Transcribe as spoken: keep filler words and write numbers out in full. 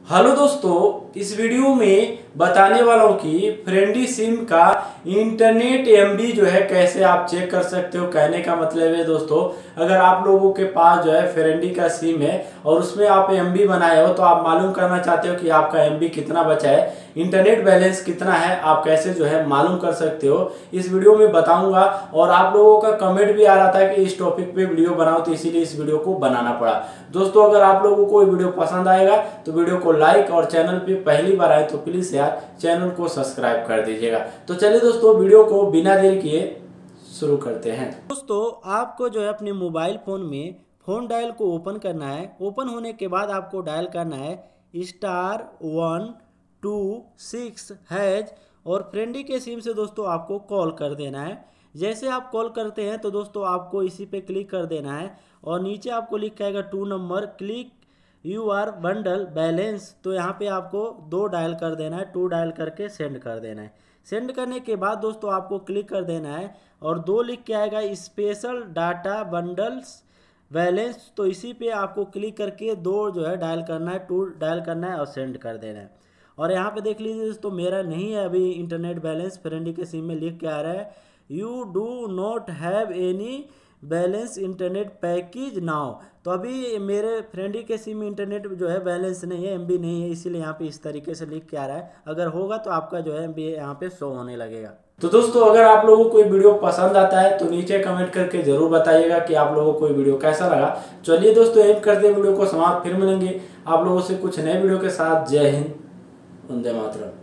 Hello दोस्तों, इस video में बताने वाला हूँ कि फ्रेंडी सिम का इंटरनेट एमबी जो है कैसे आप चेक कर सकते हो। कहने का मतलब है दोस्तों, अगर आप लोगों के पास जो है फ्रेंडी का सिम है और उसमें आप एमबी बनाए हो तो आप मालूम करना चाहते हो कि आपका एमबी कितना बचा है, इंटरनेट बैलेंस कितना है, आप कैसे जो है मालूम कर सकते हो इस वीडियो में बताऊंगा। और आप लोगों का कमेंट भी आ रहा था कि इस टॉपिक पे वीडियो बनाओ, तो इसीलिए इस वीडियो को बनाना पड़ा। दोस्तों, अगर आप लोगों को वीडियो पसंद आएगा तो वीडियो को लाइक और चैनल पे पहली बार आए तो प्लीज यार चैनल को सब्सक्राइब कर दीजिएगा। तो चलिए दोस्तों, वीडियो को बिना देर किए शुरू करते हैं। दोस्तों, आपको जो है अपने मोबाइल फोन में फोन डायल को ओपन करना है। ओपन होने के बाद आपको डायल करना है star one two six hash और फ्रेंडी के सिम से दोस्तों आपको कॉल कर देना है। जैसे आप कॉल करते हैं तो दोस्तों आपको इसी पे क्लिक कर देना है और नीचे आपको लिखा आएगा two number click your bundle balance. तो यहाँ पे आपको दो डायल कर देना है, टू डायल करके सेंड कर देना है। सेंड करने के बाद दोस्तों आपको क्लिक कर देना है और दो लिख के आएगा स्पेशल डाटा बंडल्स बैलेंस। तो इसी पे आपको क्लिक करके दो जो है डायल करना है, टू डायल करना है और सेंड कर देना है। और यहाँ पे देख लीजिए दोस्तों, मेरा नहीं है अभी इंटरनेट बैलेंस, फ्रेंडी के सिम में लिख के आ रहा है you do not have any balance internet package now. तो अभी मेरे फ्रेंडी के सिम में इंटरनेट जो है बैलेंस नहीं है, एमबी नहीं है, इसीलिए यहाँ पे इस तरीके से लिख के आ रहा है। अगर होगा तो आपका जो है एमबी यहाँ पे शो होने लगेगा। तो दोस्तों, अगर आप लोगों को वीडियो पसंद आता है तो नीचे कमेंट करके जरूर बताइएगा कि आप लोगों को वीडियो कैसा लगा। चलिए दोस्तों, एंड करते हैं वीडियो को समाप्त, फिर मिलेंगे आप लोगों से कुछ नए वीडियो के साथ। जय हिंद, वंदे मातरम।